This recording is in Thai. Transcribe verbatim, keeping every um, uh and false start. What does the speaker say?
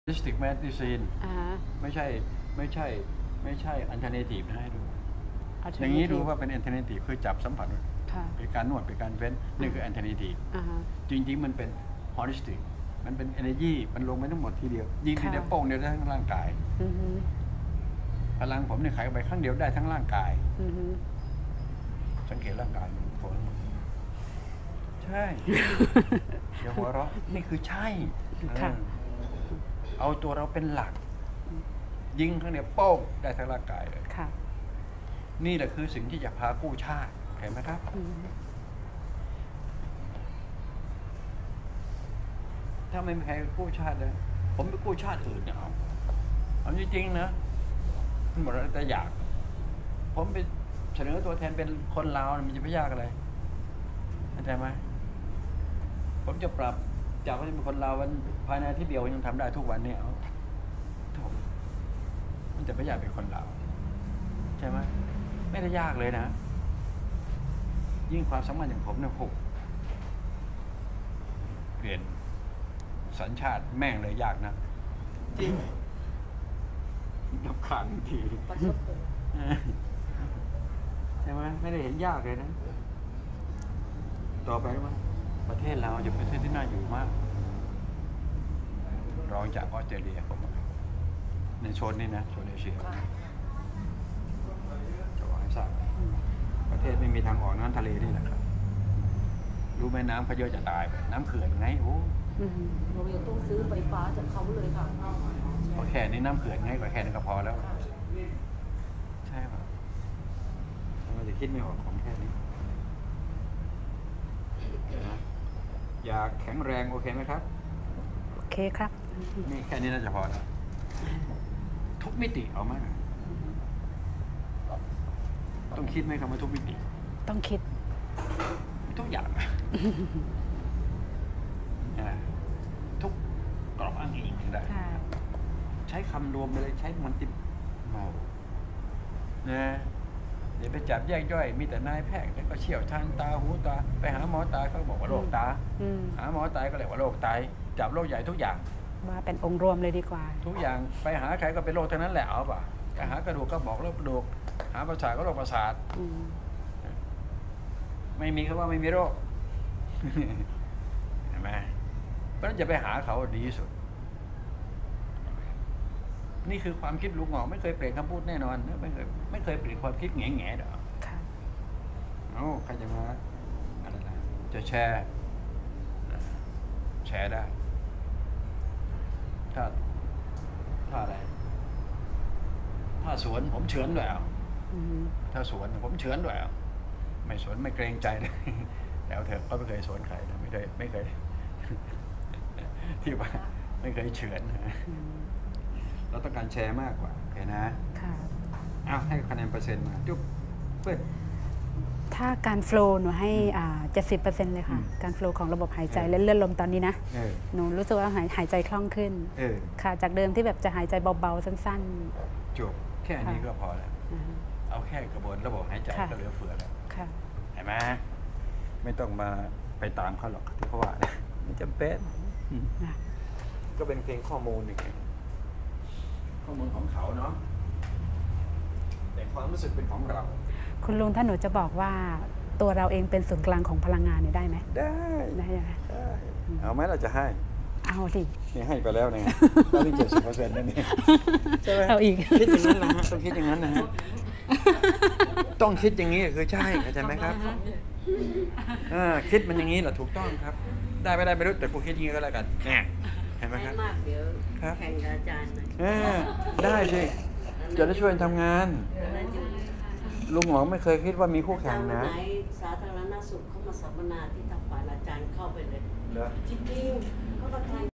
holistic medicine ไม่ใช่ไม่ใช่ไม่ใช่ alternative นะให้ดูอย่างนี้ดูว่าเป็น alternative คือจับสัมผัสเป็นการนวดเป็นการเฟ้นนี่คือ alternative จริงๆมันเป็น holistic มันเป็น energy มันลงไปทั้งหมดทีเดียวยิงทีเดียวโป้งเดียวได้ทั้งร่างกายพลังผมเนี่ยขายไปครั้งเดียวได้ทั้งร่างกายสังเกตร่างกายฝนใช่อย่าหัวเราะนี่คือใช่เอาตัวเราเป็นหลักยิงครั้งเดียวโป้งได้ทั้งร่างกายเลยนี่แหละคือสิ่งที่จะพากู้ชาติเห็นไหมครับถ้าไม่มีใครกู้ชาติเลยผมไปกู้ชาติอื่นเนี่ยเอาเอาจริงๆนะมันหมดแต่อยากผมไปเสนอตัวแทนเป็นคนลาวมันจะไม่ยากอะไรเข้าใจไหมผมจะปรับจากว่าเป็นคนลาววันภายในอาทิตย์เดียวยังทำได้ทุกวันเนี่ยเอามันจะไม่ยากเป็นคนลาวใช่ไหมไม่ได้ยากเลยนะยิ่งความสามารถอย่างผมเนี่ยหกเปลี่ยนสัญชาติแม่งเลยยากนะจริงดับขันทีใช่ไหมไม่ได้เห็นยากเลยนะต่อไปว่าประเทศเราจะเป็นประเทศที่น่าอยู่มากรองจากออสเตรเลียผมในโซนนี้นะโซนเอเชียจะบอกให้ทราบประเทศไม่มีทางออกน้ำทะเลนี่แหละครับรู้ไหมน้ำเขาเยอะจะตายไปน้ำเขื่อนไงโอ้เรายังต้องซื้อไฟฟ้าจากเขาเลยค่ะเพราะแค่นี้น้ำเขื่อนง่ายกว่าแค่นี้ก็พอแล้วใช่ป่ะทำไมจะคิดไม่ออกของแค่นี้อยากแข็งแรงโอเคไหมครับโอเคครับนี่แค่นี้น่าจะพอแล้วทุกมิติเอามากต้องคิดไหมครับว่าทุกมิติต้องคิดทุกอย่างทุกกรอบอ้างอิงได้ใช้คำรวมไปเลยใช้มันติดเมานะเดี๋ยวไปจับแยกย่อยมีแต่นายแพทย์แล้วก็เชี่ยวชาญตาหูตาไปหาหมอตาเขาบอกว่าโรคตาหาหมอตาก็เรียกว่าโรคไตจับโรคใหญ่ทุกอย่างว่าเป็นองค์รวมเลยดีกว่าทุกอย่างไปหาใครก็เป็นโรคทั้งนั้นแหละเอาป่ะไปหากระดูกก็บอกโรคกระดูกหาประสาทก็โรคประสาทไม่มีเขาว่าไม่มีโรคเห็นไหมเพราะฉะนั้นจะไปหาเขาดีที่สุดนี่คือความคิดลุงหงอกไม่เคยเปลี่ยนคำพูดแน่นอนไม่เคยไม่เคยเปลี่ยนความคิดแง่แง่เด้อเอ้าใครจะมาอะไรนะจะแชร์แชร์ได้ถ้าถ้าอะไรถ้าสวนผมเฉือนด้วยอ่ะถ้าสวนผมเฉือนด้วยอ่ะไม่สวนไม่เกรงใจเลยแล้วเถอะก็ไม่เคยสวนใครนะไม่เคยไม่เคยที่ว่าไม่เคยเฉือนเราต้องการแชร์มากกว่าโอเคนะค่ะอ้าวให้คะแนนเปอร์เซ็นต์มาจุ๊บเพื่อนถ้าการโฟล์หนูให้อ่าเจ็ดสิบเปอร์เซ็นต์เลยค่ะการโฟล์ของระบบหายใจและเลือดลมตอนนี้นะหนูรู้สึกว่าหายหายใจคล่องขึ้นค่ะจากเดิมที่แบบจะหายใจเบาๆสั้นๆจบแค่นี้ก็พอแล้วเอาแค่กระบวนระบบหายใจก็เหลือเฟือแล้วเห็นไหมไม่ต้องมาไปตามเขาหรอกที่เขาว่าไม่จำเป็นก็เป็นเพียงข้อมูลอีกข้อมูลของเขาเนาะแต่ความรู้สึกเป็นของเราคุณลุงถ้าหนูจะบอกว่าตัวเราเองเป็นศูนย์กลางของพลังงานเนี่ยได้ไหมได้ได้ได้เอาไหมเราจะให้เอาสินี่ให้ไปแล้วเนี่ยได้ถึงเจ็ดสิบเปอร์เซ็นต์นั่นเองใช่ไหมเอาอีกคิดอย่างนั้นนะฮะต้องคิดอย่างนั้นนะฮะต้องคิดอย่างนี้คือใช่เข้าใจไหมครับอ่าคิดมันอย่างนี้แหละถูกต้องครับได้ไม่ได้ไม่รู้แต่ผมคิดอย่างนี้ก็แล้วกันแหมเห็นไหมครับเดี๋ยวแข่งอาจารย์ได้สิจะได้ช่วยทำงานลุงหงอกไม่เคยคิดว่ามีคู่แข่งนะสาธารณสุขเขามาสัมมนาที่ทางฝ่ายอาจารย์เข้าไปเลยจริงๆเขาก็